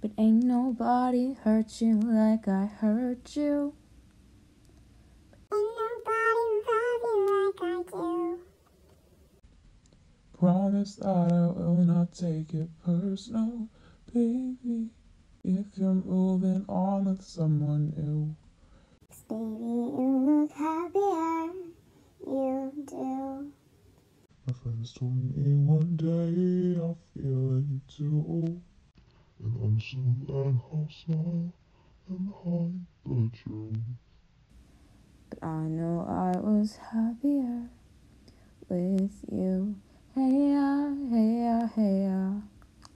But ain't nobody hurt you like I hurt you. Ain't nobody love you like I do. Promise that I will not take it personal, baby, if you're moving on with someone new. Baby, you look happier, you do. My friends told me one day I'll feel it too, and I'm soon glad I'll smile and hide the truth. But I know I was happier with you.